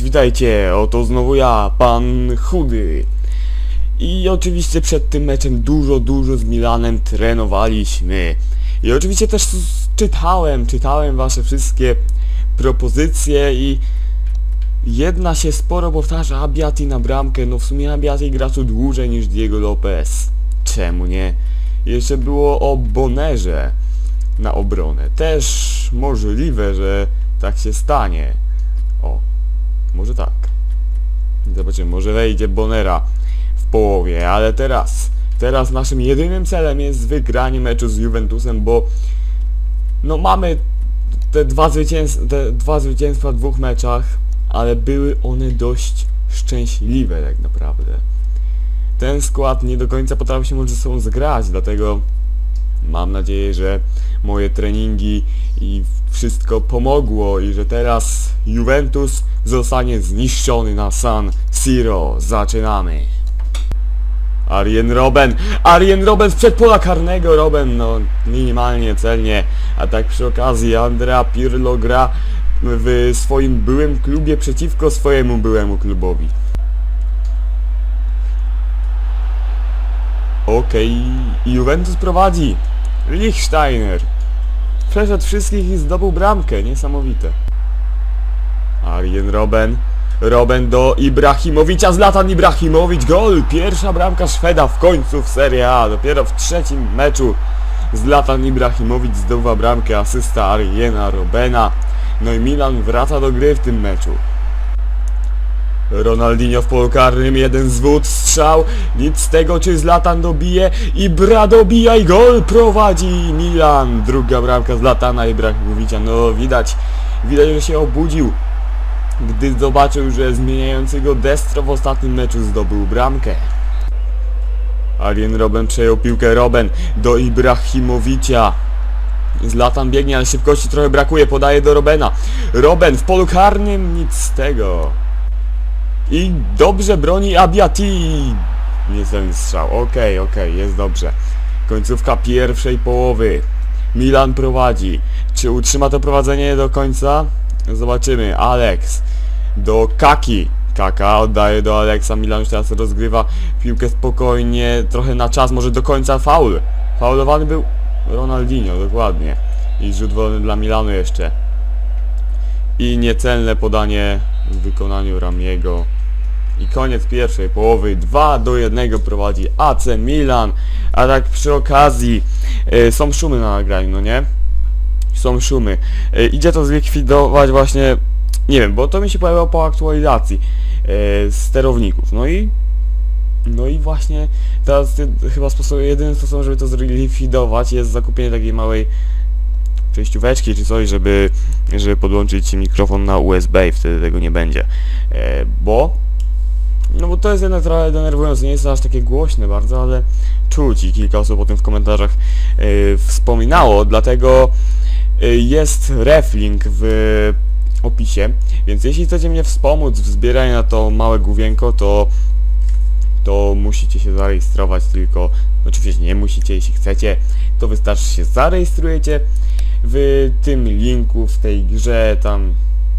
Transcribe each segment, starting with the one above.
witajcie, oto znowu ja, pan Chudy. I oczywiście przed tym meczem dużo z Milanem trenowaliśmy. I oczywiście też czytałem wasze wszystkie propozycje i jedna się sporo powtarza, Abbiati na bramkę. No w sumie Abbiati gra tu dłużej niż Diego Lopez. Czemu nie? Jeszcze było o Bonnerze na obronę. Też możliwe, że tak się stanie. O, może tak. Zobaczymy, może wejdzie Bonnera w połowie, ale teraz naszym jedynym celem jest wygranie meczu z Juventusem, bo no mamy te dwa zwycięstwa w dwóch meczach, ale były one dość szczęśliwe tak naprawdę. Ten skład nie do końca potrafi się może ze sobą zgrać, dlatego mam nadzieję, że moje treningi i wszystko pomogło i że teraz Juventus zostanie zniszczony na San Siro. Zaczynamy. Arjen Robben z przedpola karnego. Robben no minimalnie celnie, a tak przy okazji Andrea Pirlo gra w swoim byłym klubie przeciwko swojemu byłemu klubowi. Okej, Juventus prowadzi. Lichtsteiner przeszedł wszystkich i zdobył bramkę, niesamowite. Arjen Robben do Ibrahimowicza, Zlatan Ibrahimowicz, gol! Pierwsza bramka Szweda w końcu w Serie A, dopiero w trzecim meczu Zlatan Ibrahimowicz zdobywa bramkę, asysta Arjena Robbena. No i Milan wraca do gry w tym meczu. Ronaldinho w polu karnym, jeden zwód, strzał, nic z tego, czy Zlatan dobije, Ibra dobija i gol, prowadzi Milan. Druga bramka Zlatana Ibrahimowicza, no widać, że się obudził, gdy zobaczył, że zmieniający go Destro w ostatnim meczu zdobył bramkę. Arjen Robben przejął piłkę, Robben do Ibrahimowicza. Zlatan biegnie, ale szybkości trochę brakuje, podaje do Robbena. Robben w polu karnym, nic z tego. I dobrze broni Abbiati. Niecelny strzał. Okej, jest dobrze. Końcówka pierwszej połowy. Milan prowadzi. Czy utrzyma to prowadzenie do końca? Zobaczymy. Alex do Kaki. Kaka oddaje do Alexa. Milan już teraz rozgrywa piłkę spokojnie, trochę na czas, może do końca faul. Faulowany był Ronaldinho, dokładnie. I rzut wolny dla Milanu jeszcze. I niecelne podanie w wykonaniu Ramiego. I koniec pierwszej połowy. 2-1 prowadzi AC Milan. A tak przy okazji są szumy na nagraniu, no nie? Są szumy. Idzie to zlikwidować właśnie, nie wiem, bo to mi się pojawiało po aktualizacji sterowników. No i właśnie teraz chyba jedynym sposobem, żeby to zlikwidować, jest zakupienie takiej małej przejścióweczki czy coś, żeby podłączyć mikrofon na USB i wtedy tego nie będzie. Bo to jest jednak trochę denerwujące, nie jest to aż takie głośne bardzo, ale czuć i kilka osób o tym w komentarzach wspominało, dlatego jest reflink w opisie, więc jeśli chcecie mnie wspomóc w zbieraniu na to małe główienko, to musicie się zarejestrować, tylko oczywiście nie musicie, jeśli chcecie, to wystarczy się zarejestrujecie w tym linku, w tej grze, tam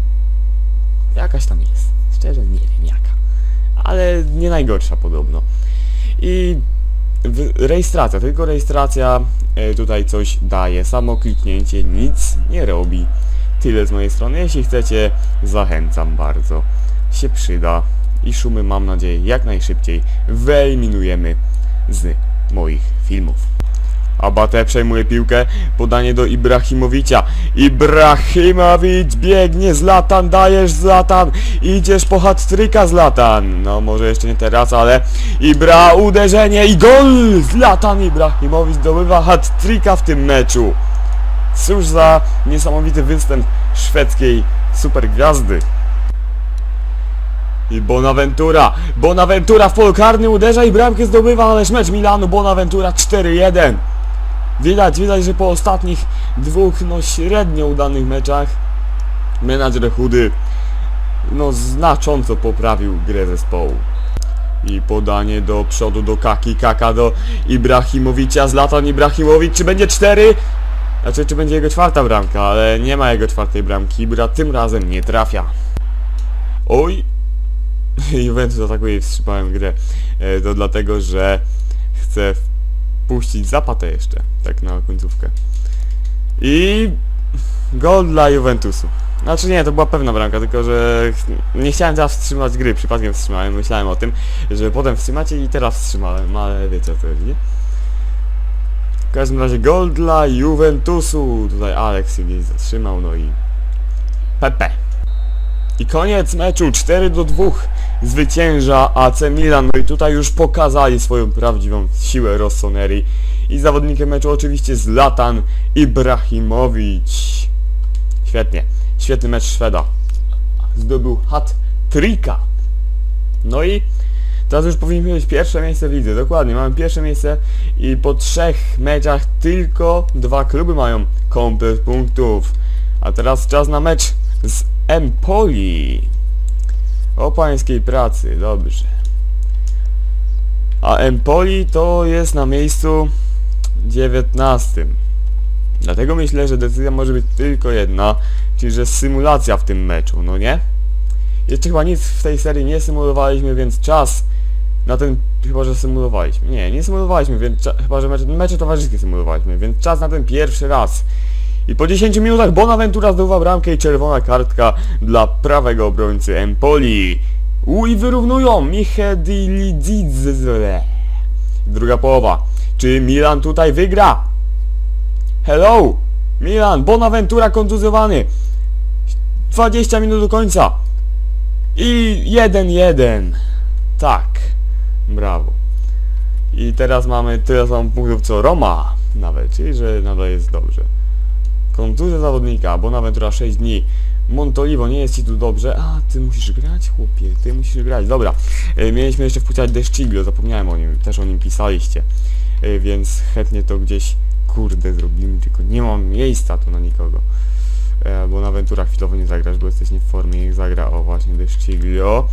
jakaś tam jest, szczerze nie wiem jaka, ale nie najgorsza podobno. I rejestracja, tylko rejestracja tutaj coś daje, samo kliknięcie nic nie robi. Tyle z mojej strony, jeśli chcecie, zachęcam bardzo, się przyda i szumy, mam nadzieję, jak najszybciej wyeliminujemy z moich filmów. Abate przejmuje piłkę, podanie do Ibrahimowicza. Ibrahimowicz biegnie, Zlatan, dajesz Zlatan, idziesz po hat-tricka Zlatan. No może jeszcze nie teraz, ale Ibra, uderzenie i gol! Zlatan Ibrahimowicz zdobywa hat-tricka w tym meczu. Cóż za niesamowity występ szwedzkiej supergwiazdy. I Bonaventura w polu karnym uderza i bramkę zdobywa, ależ mecz Milanu, Bonaventura 4-1. Widać, że po ostatnich dwóch średnio udanych meczach menadżer Chudy znacząco poprawił grę zespołu. I podanie do przodu do Kaki, Kaka do Ibrahimowicza, Zlatan Ibrahimowicz, czy będzie 4? Znaczy, czy będzie jego czwarta bramka, ale nie ma jego czwartej bramki, Ibra tym razem nie trafia. Oj! Juventus atakuje i wstrzymałem grę. To dlatego, że chcę puścić Zapatę jeszcze, tak na końcówkę. I gol dla Juventusu. Znaczy nie, to była pewna bramka, tylko że nie chciałem teraz wstrzymać gry, przypadkiem wstrzymałem, myślałem o tym, że potem wstrzymać i teraz wstrzymałem, ale wiecie o co chodzi. W każdym razie gol dla Juventusu, tutaj Alex się gdzieś zatrzymał, no i Pepe. I koniec meczu, 4-2 zwycięża AC Milan, no i tutaj już pokazali swoją prawdziwą siłę Rossoneri. I zawodnikiem meczu oczywiście Zlatan Ibrahimowicz. Świetnie, świetny mecz Szweda. Zdobył hat-tricka. No i teraz już powinniśmy mieć pierwsze miejsce w lidze, dokładnie, mamy pierwsze miejsce i po 3 meczach tylko 2 kluby mają komplet punktów. A teraz czas na mecz z Empoli. O pańskiej pracy, dobrze. A Empoli to jest na miejscu 19. Dlatego myślę, że decyzja może być tylko jedna, czyli że symulacja w tym meczu, no nie? Jeszcze chyba nic w tej serii nie symulowaliśmy, więc czas na ten... Chyba, że symulowaliśmy. Nie symulowaliśmy, więc chyba, że mecze towarzyskie symulowaliśmy, więc czas na ten pierwszy raz. I po 10 minutach Bonaventura zdobywa bramkę i czerwona kartka dla prawego obrońcy Empoli. I wyrównują Michedilidze. Druga połowa. Czy Milan tutaj wygra? Hello! Milan, Bonaventura kontuzjowany. 20 minut do końca. I 1-1. Tak. Brawo. I teraz mamy tyle samo punktów co Roma. Nawet, czyli że nadal jest dobrze. Kontuzja zawodnika, Bonaventura 6 dni. Montolivo, nie jest ci tu dobrze. A, ty musisz grać, chłopie, ty musisz grać. Dobra, mieliśmy jeszcze wpuszczać Deszciglio, zapomniałem o nim, też o nim pisaliście. Więc chętnie to gdzieś, kurde, zrobimy, tylko nie mam miejsca tu na nikogo. Bonaventura chwilowo nie zagrasz, bo jesteś nie w formie, niech zagra, o właśnie, Deszciglio.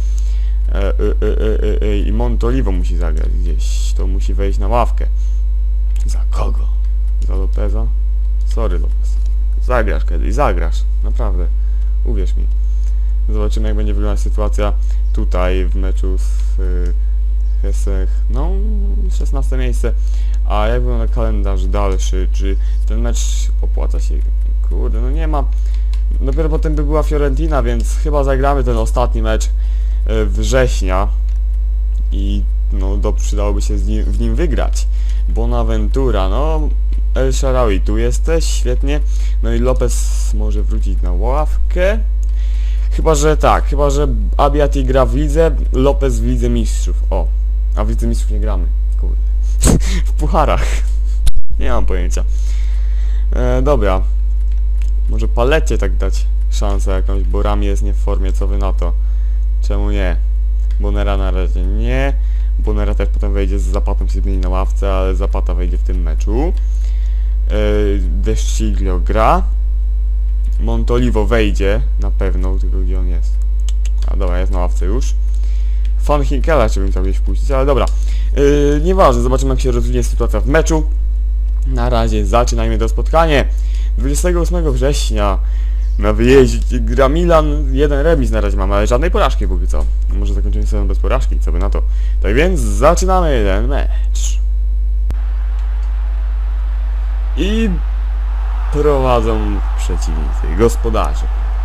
I Montolivo musi zagrać gdzieś, to musi wejść na ławkę. Za kogo? Za Lopeza? Sorry Lopez. Zagrasz kiedyś, zagrasz. Naprawdę. Uwierz mi. Zobaczymy jak będzie wyglądać sytuacja tutaj w meczu z Hesech. No, 16 miejsce. A jak wygląda kalendarz dalszy? Czy ten mecz opłaca się? Kurde, no nie ma. Dopiero potem by była Fiorentina, więc chyba zagramy ten ostatni mecz września. I no, przydałoby się w nim wygrać. Bonaventura, no... El Shaarawy, tu jesteś, świetnie. No i Lopez może wrócić na ławkę. Chyba, że tak, chyba, że Abiati gra w lidze, Lopez w lidze mistrzów. O, a w lidze mistrzów nie gramy, kurde. W pucharach. Nie mam pojęcia. Dobra. Może Palecie tak dać szansę jakąś, bo Rami jest nie w formie, co wy na to? Czemu nie? Bonera na razie nie. Bonera też potem wejdzie z Zapatą, się zmieni na ławce, ale Zapata wejdzie w tym meczu. Deszciglio gra. Montolivo wejdzie na pewno, tylko gdzie on jest? A dobra, jest na ławce już. Van Hinkela jeszcze bym chciał gdzieś wpuścić, ale dobra. Nieważne, zobaczymy jak się rozwinie sytuacja w meczu. Na razie zaczynajmy to spotkanie. 28 września na wyjeździe gra Milan, 1 remis na razie mamy, ale żadnej porażki póki co. Może zakończymy sezon bez porażki, co by na to. Tak więc zaczynamy ten mecz. I prowadzą przeciwnicy, gospodarze.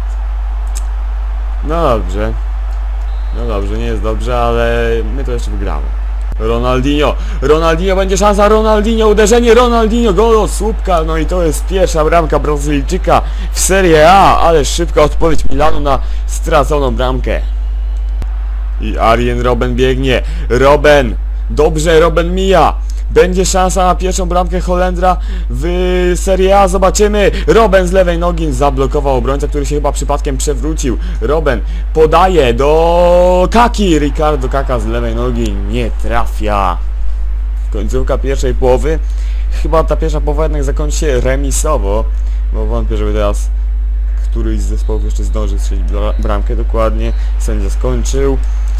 No dobrze, nie jest dobrze, ale my to jeszcze wygramy. Ronaldinho, będzie szansa, Ronaldinho, uderzenie, Ronaldinho, gol od słupka, no i to jest pierwsza bramka Brazylijczyka w Serie A, ale szybka odpowiedź Milanu na straconą bramkę. I Arjen Robben biegnie, dobrze, Robben mija. Będzie szansa na pierwszą bramkę Holendra w Serie A, zobaczymy. Robben z lewej nogi zablokował obrońca, który się chyba przypadkiem przewrócił. Robben podaje do Kaki. Ricardo Kaka z lewej nogi nie trafia. Końcówka pierwszej połowy. Chyba ta pierwsza połowa jednak zakończy się remisowo, bo wątpię, żeby teraz któryś z zespołów jeszcze zdążył strzelić bramkę. Dokładnie, sędzia skończył.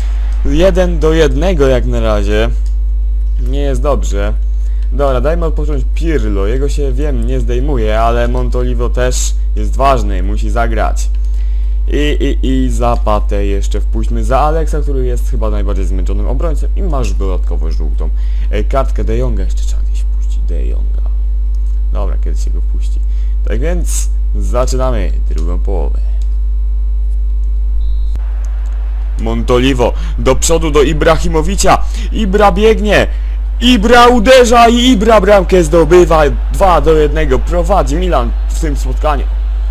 1-1 jak na razie. Nie jest dobrze. Dobra, dajmy odpocząć Pirlo. Jego się, wiem, nie zdejmuje, ale Montolivo też jest ważny, musi zagrać. I Zapatę jeszcze wpuśćmy za Alexa, który jest chyba najbardziej zmęczonym obrońcą i masz dodatkowo żółtą kartkę. De Jonga jeszcze trzeba gdzieś wpuścić. De Jonga. Dobra, kiedy się go wpuści. Tak więc zaczynamy drugą połowę. Montolivo do przodu do Ibrahimowicza. Ibra biegnie. Ibra uderza i Ibra bramkę zdobywa. 2-1. Prowadzi Milan w tym spotkaniu.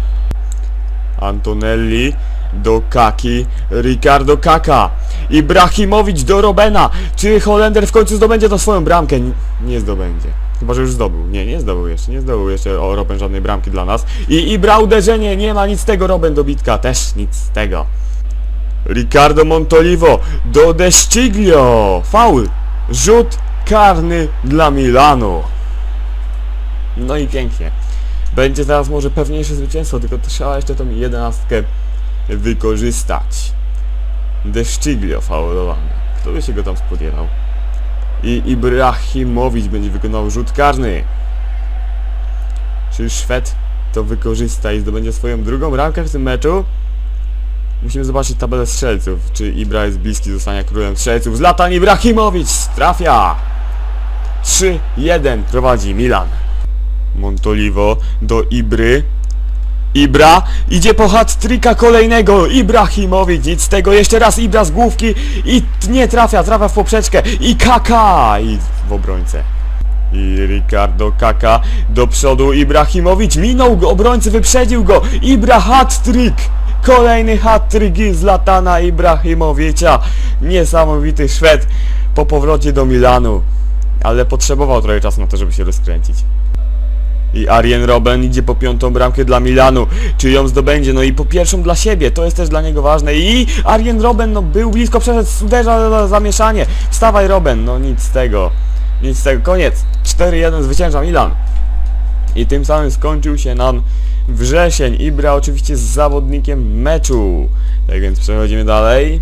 Antonelli do Kaki. Ricardo Kaka. Ibrahimowicz do Robena. Czy Holender w końcu zdobędzie to swoją bramkę? Nie zdobędzie. Chyba, że już zdobył. Nie zdobył jeszcze. Nie zdobył jeszcze Robben żadnej bramki dla nas. I Ibra uderzenie. Nie ma nic z tego. Robben dobitka. Też nic z tego. Ricardo Montolivo do De Sciglio. Faul. Rzut karny dla Milanu. No i pięknie. Będzie teraz może pewniejsze zwycięstwo, tylko trzeba jeszcze tą 11 wykorzystać. De Sciglio faulowany. Kto by się go tam spodziewał? I Ibrahimowicz będzie wykonywał rzut karny. Czy Szwed to wykorzysta i zdobędzie swoją drugą bramkę w tym meczu? Musimy zobaczyć tabelę strzelców. Czy Ibra jest bliski zostania królem strzelców. Zlatan Ibrahimowicz trafia. 3-1 prowadzi Milan. Montolivo do Ibry. Ibra idzie po hat-tricka kolejnego. Ibrahimowicz, nic z tego. Jeszcze raz Ibra z główki i nie trafia w poprzeczkę. I Kaka i w obrońcę. I Ricardo Kaka do przodu. Ibrahimowicz minął go, obrońcy wyprzedził go. Ibra hat-trick. Kolejny hat-trick Zlatana Ibrahimowicza. Niesamowity Szwed po powrocie do Milanu. Ale potrzebował trochę czasu na to, żeby się rozkręcić. I Arjen Robben idzie po 5. bramkę dla Milanu. Czy ją zdobędzie? No i po pierwszą dla siebie. To jest też dla niego ważne. I Arjen Robben, no był blisko, przeszedł, uderza zamieszanie. Wstawaj Robben. No nic z tego. Nic z tego. Koniec. 4-1 zwycięża Milan. I tym samym skończył się nam wrzesień. Ibra oczywiście z zawodnikiem meczu. Tak więc przechodzimy dalej.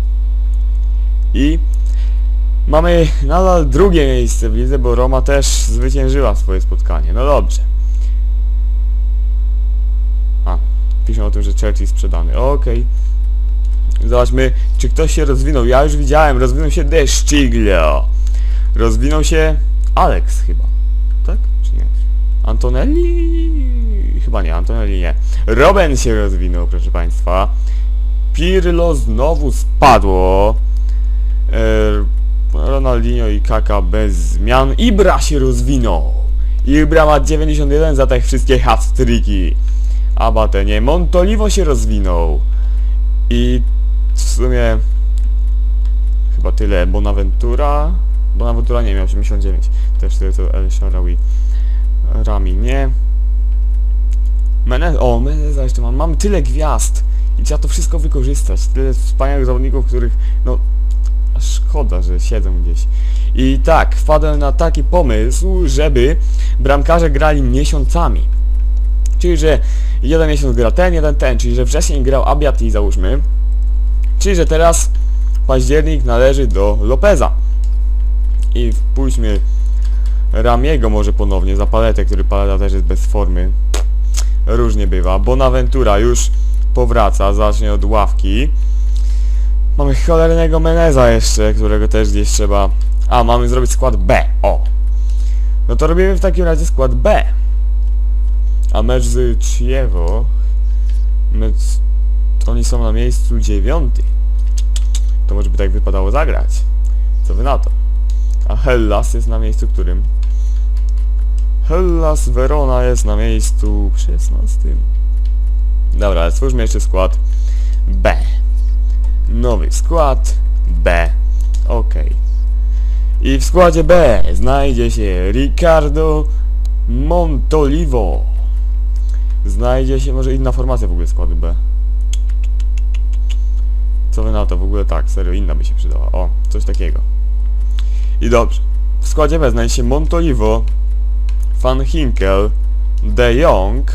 I mamy nadal drugie miejsce w lidze, bo Roma też zwyciężyła swoje spotkanie. No dobrze. Piszą o tym, że Chelsea sprzedany. Okej. Zobaczmy, czy ktoś się rozwinął. Ja już widziałem, rozwinął się De Sciglio. Rozwinął się Alex chyba. Tak? Czy nie? Antonelli? Chyba nie, Antonelli nie. Robben się rozwinął, proszę państwa. Pirlo znowu spadło. Ronaldinho i Kaka bez zmian. Ibra się rozwinął. Ibra ma 91 za te wszystkie hat-tricki. Abate nie. Montolivo się rozwinął. I w sumie chyba tyle. Bonaventura nie miał 89. Też tyle co El Shaarawy. Rami nie. Meneza jeszcze mam. Mamy tyle gwiazd. I trzeba to wszystko wykorzystać. Tyle wspaniałych zawodników, których no szkoda, że siedzą gdzieś. I tak, wpadłem na taki pomysł, żeby bramkarze grali miesiącami. Czyli, że jeden miesiąc gra ten, jeden ten. Czyli, że wcześniej grał Abiati, załóżmy. Czyli, że teraz październik należy do Lopeza. I wpuśćmy Ramiego może ponownie za Paletę, który Paleta też jest bez formy. Różnie bywa. Bonaventura już powraca, zacznie od ławki. Mamy cholernego Meneza jeszcze, którego też gdzieś trzeba... mamy zrobić skład B, o! No to robimy w takim razie skład B. A mecz z Chievo... Oni są na miejscu 9. To może by tak wypadało zagrać. Co wy na to? A Hellas jest na miejscu którym? Hellas Verona jest na miejscu 16. Dobra, ale stwórzmy jeszcze skład B. Nowy skład B. Ok. I w składzie B znajdzie się Ricardo Montolivo. Znajdzie się może inna formacja w ogóle składu B. Co wy na to? W ogóle tak, serio, inna by się przydała. O, coś takiego. I dobrze. W składzie B znajdzie się Montolivo, Van Ginkel, De Jong.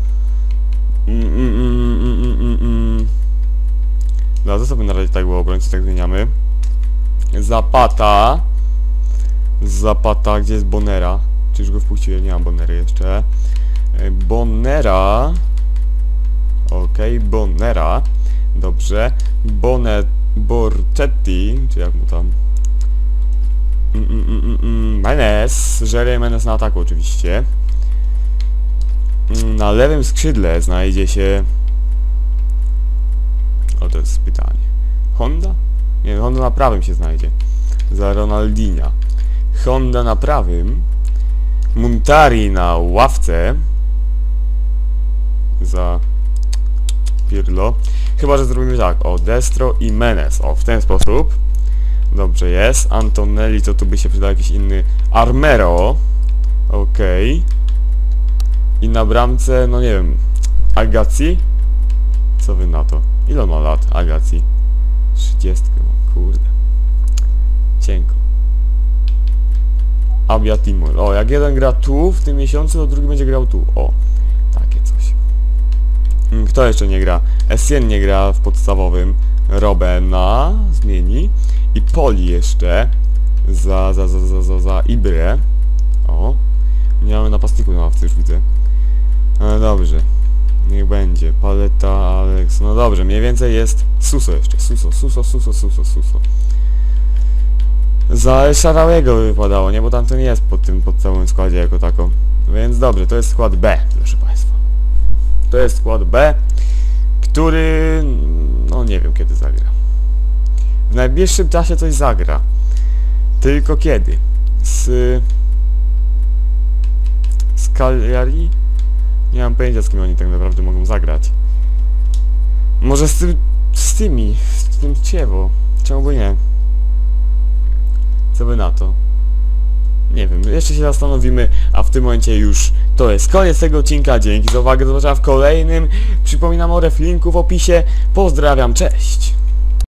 No to sobie na razie tak było, obrońcy tak zmieniamy. Zapata. Gdzie jest Bonera? Czy już go wpuściłem? Nie mam Bonery jeszcze. Bonera. Okej, Bonera. Dobrze. Borcetti, czy jak mu tam? Menes. Jerry Menes na ataku oczywiście. Na lewym skrzydle znajdzie się... O, to jest pytanie. Honda? Nie, Honda na prawym się znajdzie. Za Ronaldinha. Honda na prawym. Muntari na ławce. Za... Pirlo. Chyba, że zrobimy tak. O, Destro i Menes. O, w ten sposób. Dobrze jest. Antonelli, to tu by się przydał jakiś inny... Armero. Okej. I na bramce, no nie wiem... Agaci? Co wy na to? Ile on ma lat? Agaci? 30, no kurde. Cienko. Abia Timur. O, jak jeden gra tu w tym miesiącu, to drugi będzie grał tu. O, takie coś. Kto jeszcze nie gra? Essien nie gra w podstawowym. Robena zmieni. I Poli jeszcze. Za Ibrę. O. Nie mamy napastników na ławce, już widzę. Ale dobrze. Niech będzie. Paleta, Alex. No dobrze, mniej więcej jest Suso jeszcze. Suso. Za El Shaarawy'ego wypadało, nie? Bo tam to nie jest pod tym podstawowym składzie jako tako. Więc dobrze, to jest skład B, proszę Państwa. To jest skład B, który... no nie wiem kiedy zagra. W najbliższym czasie coś zagra. Tylko kiedy? Z Cagliari? Nie mam pojęcia, z kim oni tak naprawdę mogą zagrać. Może z tym Chievo. Czemu by nie? Co by na to? Nie wiem, jeszcze się zastanowimy, a w tym momencie już to jest koniec tego odcinka. Dzięki za uwagę, do zobaczenia w kolejnym. Przypominam o reflinku w opisie. Pozdrawiam, cześć!